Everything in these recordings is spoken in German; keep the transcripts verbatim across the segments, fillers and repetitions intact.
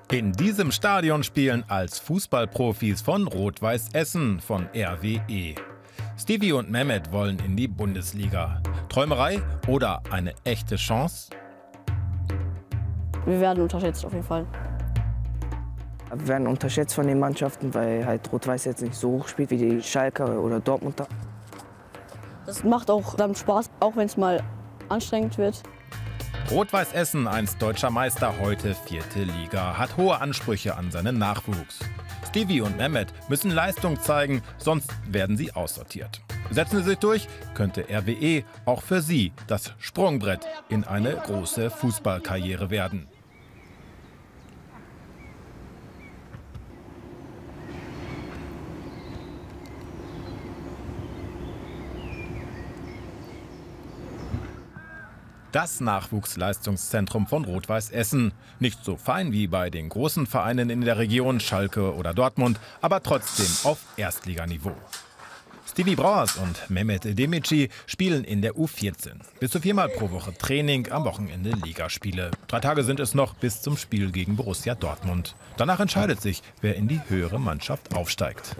In diesem Stadion spielen als Fußballprofis von Rot-Weiß Essen von R W E. Stevie und Mehmet wollen in die Bundesliga. Träumerei oder eine echte Chance? Wir werden unterschätzt auf jeden Fall. Wir werden unterschätzt von den Mannschaften, weil halt Rot-Weiß jetzt nicht so hoch spielt wie die Schalker oder Dortmunder. Das macht auch dann Spaß, auch wenn es mal anstrengend wird. Rot-Weiß Essen, einst deutscher Meister, heute vierte Liga, hat hohe Ansprüche an seinen Nachwuchs. Stevie und Mehmet müssen Leistung zeigen, sonst werden sie aussortiert. Setzen sie sich durch, könnte R W E auch für sie das Sprungbrett in eine große Fußballkarriere werden. Das Nachwuchsleistungszentrum von Rot-Weiß Essen. Nicht so fein wie bei den großen Vereinen in der Region, Schalke oder Dortmund, aber trotzdem auf Erstliganiveau. Stevie Brauers und Mehmet Demici spielen in der U vierzehn. Bis zu viermal pro Woche Training, am Wochenende Ligaspiele. Drei Tage sind es noch bis zum Spiel gegen Borussia Dortmund. Danach entscheidet sich, wer in die höhere Mannschaft aufsteigt.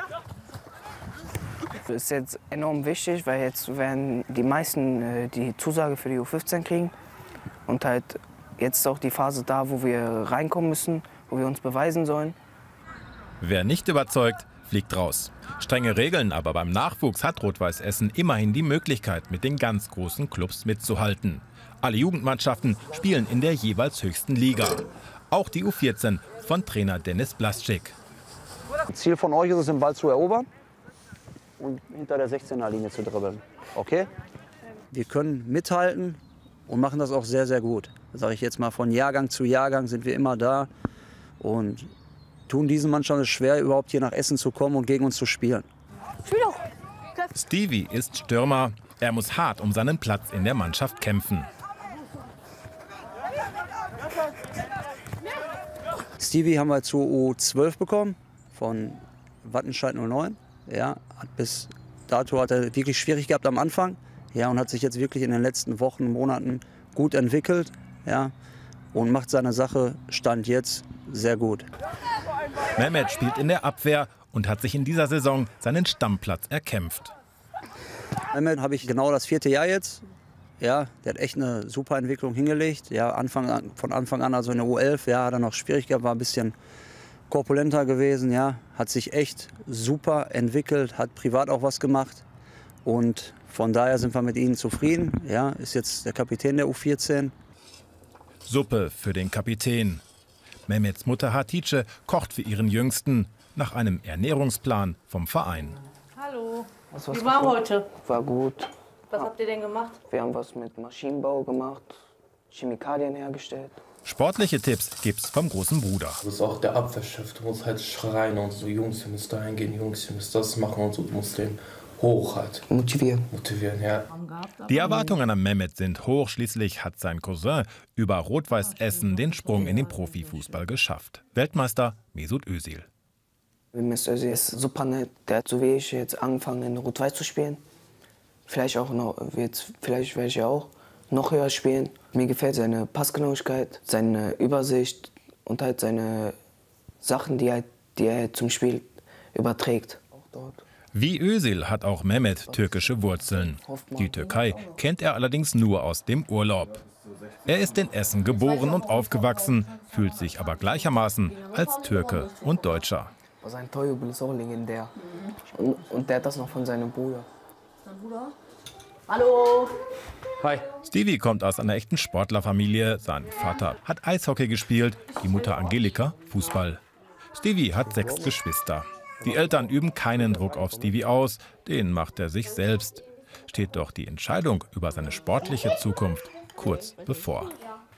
Das ist jetzt enorm wichtig, weil jetzt werden die meisten äh, die Zusage für die U fünfzehn kriegen. Und halt jetzt ist auch die Phase da, wo wir reinkommen müssen, wo wir uns beweisen sollen. Wer nicht überzeugt, fliegt raus. Strenge Regeln, aber beim Nachwuchs hat Rot-Weiß Essen immerhin die Möglichkeit, mit den ganz großen Clubs mitzuhalten. Alle Jugendmannschaften spielen in der jeweils höchsten Liga. Auch die U vierzehn von Trainer Dennis Blaschik. Ziel von euch ist es, den Ball zu erobern und hinter der sechzehner-Linie zu dribbeln. Okay? Wir können mithalten und machen das auch sehr, sehr gut. Das sage ich jetzt mal, von Jahrgang zu Jahrgang sind wir immer da und tun diesen Mannschaften es schwer, überhaupt hier nach Essen zu kommen und gegen uns zu spielen. Stevie ist Stürmer. Er muss hart um seinen Platz in der Mannschaft kämpfen. Stevie haben wir zur U zwölf bekommen von Wattenscheid null neun. Ja, hat bis dato hat er wirklich schwierig gehabt am Anfang, ja, und hat sich jetzt wirklich in den letzten Wochen, Monaten gut entwickelt, ja, und macht seine Sache, Stand jetzt, sehr gut. Mehmet spielt in der Abwehr und hat sich in dieser Saison seinen Stammplatz erkämpft. Mehmet habe ich genau das vierte Jahr jetzt. Ja, der hat echt eine super Entwicklung hingelegt. Ja, Anfang an, von Anfang an, also in der U elf, ja, hat er noch schwierig gehabt, war ein bisschen korpulenter gewesen, ja, hat sich echt super entwickelt, hat privat auch was gemacht und von daher sind wir mit ihm zufrieden. Ja, ist jetzt der Kapitän der U vierzehn. Suppe für den Kapitän. Mehmets Mutter Hatice kocht für ihren Jüngsten nach einem Ernährungsplan vom Verein. Hallo, Was, was wie war heute? War gut. Was habt ihr denn gemacht? Wir haben was mit Maschinenbau gemacht, Chemikalien hergestellt. Sportliche Tipps gibt's vom großen Bruder. Das ist auch der Abwehrchef. Du musst halt schreien und so, Jungs, ihr müsst da hingehen, Jungs, ihr müsst das machen und so. Du musst den hoch halt motivieren. Motivieren, ja. Die Erwartungen an Mehmet sind hoch. Schließlich hat sein Cousin über Rot-Weiß Essen den Sprung in den Profifußball geschafft. Weltmeister Mesut Özil. Mesut Özil ist super nett. Der hat so wie ich jetzt angefangen in Rot-Weiß zu spielen. Vielleicht auch noch, jetzt, vielleicht werde ich ja auch noch höher spielen. Mir gefällt seine Passgenauigkeit, seine Übersicht und halt seine Sachen, die er, die er zum Spiel überträgt. Auch dort. Wie Özil hat auch Mehmet türkische Wurzeln. Die Türkei kennt er allerdings nur aus dem Urlaub. Er ist in Essen geboren und aufgewachsen, fühlt sich aber gleichermaßen als Türke und Deutscher. Sein Torjubel ist auch legendär. Und, und der hat das noch von seinem Bruder. Dein Bruder? Hallo! Hi. Stevie kommt aus einer echten Sportlerfamilie. Sein Vater hat Eishockey gespielt, die Mutter Angelika Fußball. Stevie hat sechs Geschwister. Die Eltern üben keinen Druck auf Stevie aus, den macht er sich selbst. Steht doch die Entscheidung über seine sportliche Zukunft kurz bevor.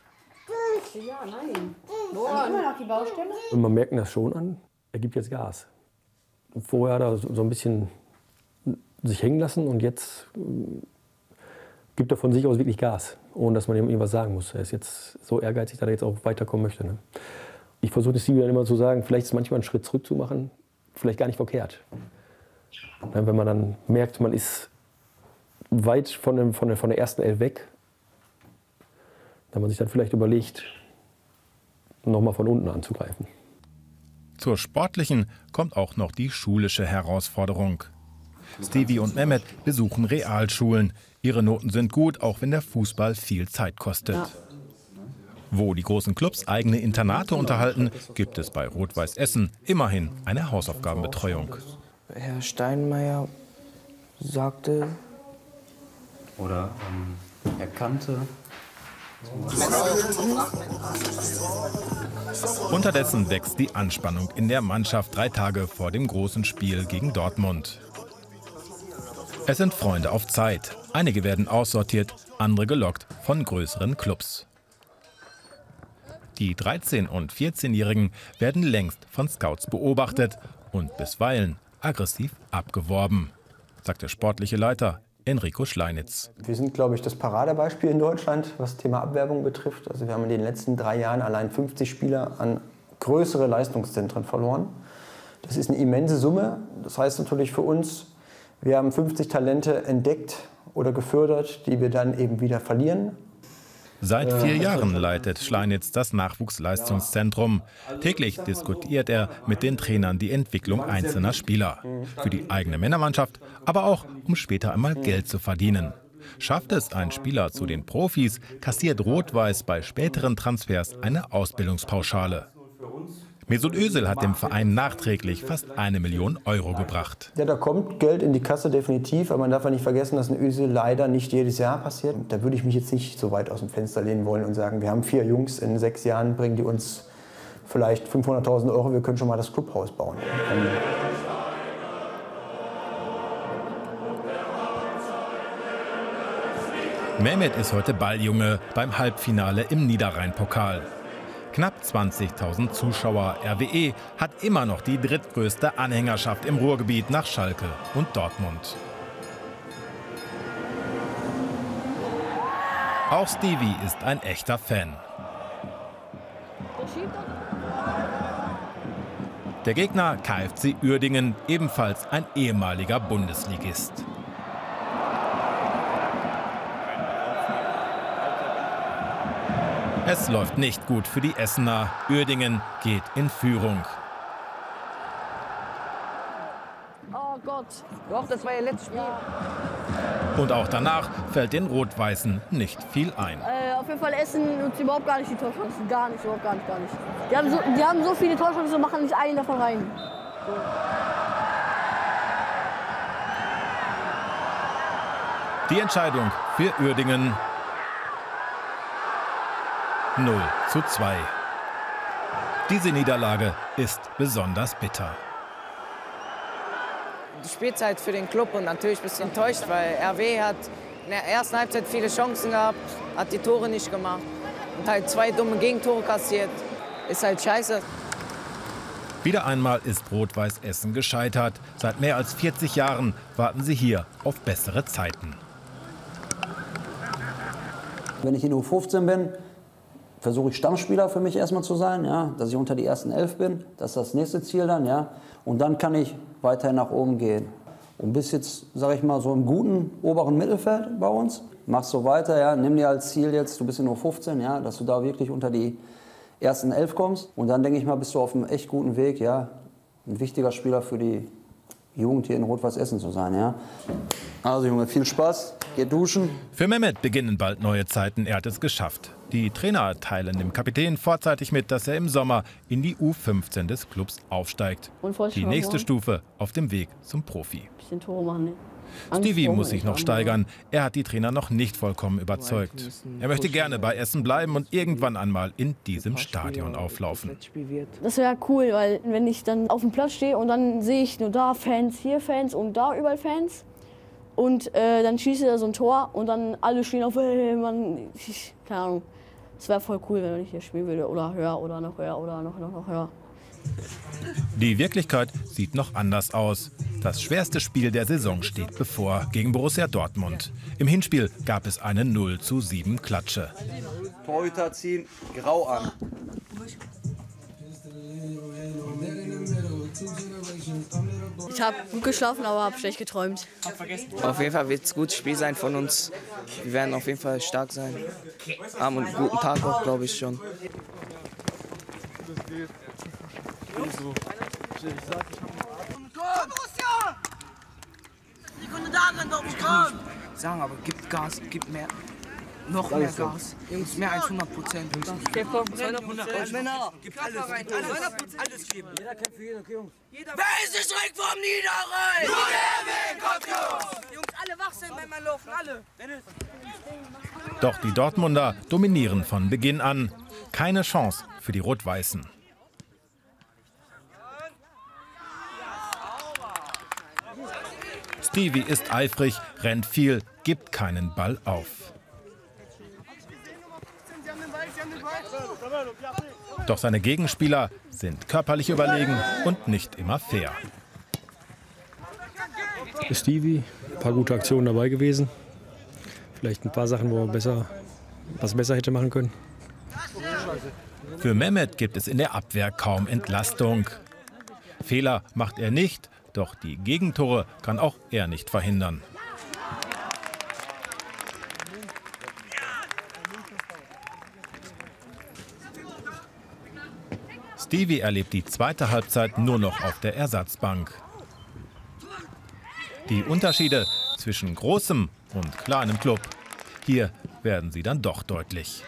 Ja, nein. Immer noch die Baustelle? Und man merkt das schon an, er gibt jetzt Gas. Vorher hat er so ein bisschen sich hängen lassen und jetzt gibt er von sich aus wirklich Gas, ohne dass man ihm irgendwas sagen muss. Er ist jetzt so ehrgeizig, dass er jetzt auch weiterkommen möchte. Ne? Ich versuche es Stevie dann immer zu sagen, vielleicht ist manchmal ein Schritt zurück zu machen, vielleicht gar nicht verkehrt. Wenn man dann merkt, man ist weit von, dem, von, der, von der ersten Elf weg, dass man sich dann vielleicht überlegt, nochmal von unten anzugreifen. Zur sportlichen kommt auch noch die schulische Herausforderung. Stevie und Mehmet besuchen Realschulen. Ihre Noten sind gut, auch wenn der Fußball viel Zeit kostet. Ja. Wo die großen Clubs eigene Internate unterhalten, gibt es bei Rot-Weiß Essen immerhin eine Hausaufgabenbetreuung. Herr Steinmeier sagte... Oder ähm, er kannte... Unterdessen wächst die Anspannung in der Mannschaft drei Tage vor dem großen Spiel gegen Dortmund. Es sind Freunde auf Zeit. Einige werden aussortiert, andere gelockt von größeren Clubs. Die dreizehn- und vierzehnjährigen werden längst von Scouts beobachtet und bisweilen aggressiv abgeworben, sagt der sportliche Leiter Enrico Schleinitz. Wir sind, glaube ich, das Paradebeispiel in Deutschland, was das Thema Abwerbung betrifft. Also wir haben in den letzten drei Jahren allein fünfzig Spieler an größere Leistungszentren verloren. Das ist eine immense Summe. Das heißt natürlich für uns, wir haben fünfzig Talente entdeckt oder gefördert, die wir dann eben wieder verlieren. Seit vier Jahren leitet Schleinitz das Nachwuchsleistungszentrum. Täglich diskutiert er mit den Trainern die Entwicklung einzelner Spieler. Für die eigene Männermannschaft, aber auch, um später einmal Geld zu verdienen. Schafft es ein Spieler zu den Profis, kassiert Rot-Weiß bei späteren Transfers eine Ausbildungspauschale. Mesut Özil hat dem Verein nachträglich fast eine Million Euro gebracht. Ja, da kommt Geld in die Kasse definitiv, aber man darf ja nicht vergessen, dass ein Özil leider nicht jedes Jahr passiert. Da würde ich mich jetzt nicht so weit aus dem Fenster lehnen wollen und sagen, wir haben vier Jungs, in sechs Jahren bringen die uns vielleicht fünfhunderttausend Euro, wir können schon mal das Clubhaus bauen. Mehmet ist heute Balljunge beim Halbfinale im Niederrhein-Pokal. Knapp zwanzigtausend Zuschauer. R W E hat immer noch die drittgrößte Anhängerschaft im Ruhrgebiet nach Schalke und Dortmund. Auch Stevie ist ein echter Fan. Der Gegner K F C Uerdingen, ebenfalls ein ehemaliger Bundesligist. Es läuft nicht gut für die Essener. Uerdingen geht in Führung. Oh Gott. Doch, das war ihr letztes Spiel. Und auch danach fällt den Rot-Weißen nicht viel ein. Äh, auf jeden Fall Essen nutzt überhaupt gar nicht die Torchancen. Gar nicht, überhaupt gar nicht, gar nicht. Die haben so, die haben so viele Torchancen und machen nicht einen davon rein. So. Die Entscheidung für Uerdingen. null zu zwei. Diese Niederlage ist besonders bitter. Die Spielzeit für den Club und natürlich ein bisschen enttäuscht, weil R W hat in der ersten Halbzeit viele Chancen gehabt, hat die Tore nicht gemacht und halt zwei dumme Gegentore kassiert. Ist halt scheiße. Wieder einmal ist Rot-Weiß Essen gescheitert. Seit mehr als vierzig Jahren warten sie hier auf bessere Zeiten. Wenn ich in U fünfzehn bin, versuche ich Stammspieler für mich erstmal zu sein, ja, dass ich unter die ersten elf bin, das ist das nächste Ziel dann, ja, und dann kann ich weiter nach oben gehen. Und bis jetzt, sage ich mal, so im guten oberen Mittelfeld bei uns, machst so weiter, ja, nimm dir als Ziel jetzt, du bist in U fünfzehn, ja, dass du da wirklich unter die ersten elf kommst und dann denke ich mal, bist du auf einem echt guten Weg, ja, ein wichtiger Spieler für die Jugend hier in Rot-Weiß Essen zu sein, ja. Also Junge, viel Spaß, geh duschen. Für Mehmet beginnen bald neue Zeiten, er hat es geschafft. Die Trainer teilen dem Kapitän vorzeitig mit, dass er im Sommer in die U fünfzehn des Clubs aufsteigt. Die nächste Stufe auf dem Weg zum Profi. Bisschen Tore machen, ne? Stevie muss sich noch steigern. Er hat die Trainer noch nicht vollkommen überzeugt. Er möchte gerne bei Essen bleiben und irgendwann einmal in diesem Stadion auflaufen. Das wäre cool, weil wenn ich dann auf dem Platz stehe und dann sehe ich nur da Fans, hier Fans und da überall Fans. Und äh, dann schießt er so ein Tor und dann alle stehen auf, hey, Mann, ich, keine Ahnung. Es wäre voll cool, wenn ich hier spielen würde oder höher oder noch höher oder noch, noch, noch höher. Die Wirklichkeit sieht noch anders aus. Das schwerste Spiel der Saison steht bevor, gegen Borussia Dortmund. Im Hinspiel gab es eine null zu sieben Klatsche. Torhüter ziehen, grau an. Ich habe gut geschlafen, aber habe schlecht geträumt. Auf jeden Fall wird es ein gutes Spiel sein von uns. Wir werden auf jeden Fall stark sein. Haben einen guten Tag auch, glaube ich schon. Sagen, aber gibt Gas, gibt mehr. Noch mehr Gas. Jungs, mehr als hundert Prozent. Männer, gibt alles rein. Alles geben. Jeder kämpft für jeden, okay, Jungs? Wer ist nicht direkt vom Niederrhein? Nur der Weg kommt, Jungs! Jungs, alle wach sein beim Laufen, alle. Doch die Dortmunder dominieren von Beginn an. Keine Chance für die Rot-Weißen. Stevie ist eifrig, rennt viel, gibt keinen Ball auf. Doch seine Gegenspieler sind körperlich überlegen und nicht immer fair. Stevie, ein paar gute Aktionen dabei gewesen. Vielleicht ein paar Sachen, wo er besser, was besser hätte machen können. Für Mehmet gibt es in der Abwehr kaum Entlastung. Fehler macht er nicht, doch die Gegentore kann auch er nicht verhindern. Stevie erlebt die zweite Halbzeit nur noch auf der Ersatzbank. Die Unterschiede zwischen großem und kleinem Club, hier werden sie dann doch deutlich.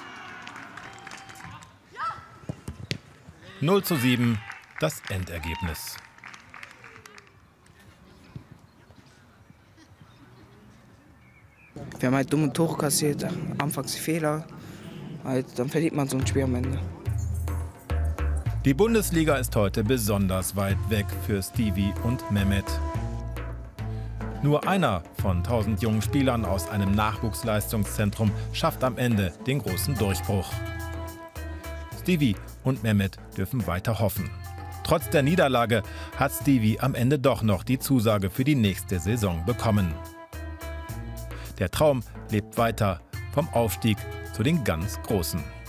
null zu sieben, das Endergebnis. Wir haben halt dumme Tore kassiert, anfangs Fehler. Halt, dann verliert man so ein Spiel am Ende. Die Bundesliga ist heute besonders weit weg für Stevie und Mehmet. Nur einer von tausend jungen Spielern aus einem Nachwuchsleistungszentrum schafft am Ende den großen Durchbruch. Stevie und Mehmet dürfen weiter hoffen. Trotz der Niederlage hat Stevie am Ende doch noch die Zusage für die nächste Saison bekommen. Der Traum lebt weiter vom Aufstieg zu den ganz Großen.